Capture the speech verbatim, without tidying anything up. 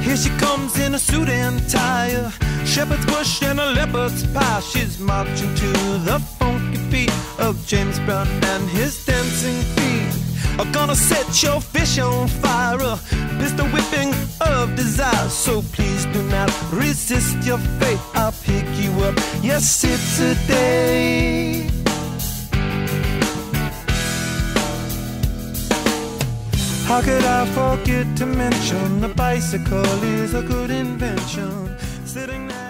Here she comes in a suit and tie, a shepherd's bush and a leopard's pie. She's marching to the funky beat of James Brown and his dancing feet. I'm gonna set your fish on fire, a pistol whipping of desire. So please do not resist your fate, I'll pick you up, yes it's a day. How could I forget to mention the bicycle is a good invention. Sitting there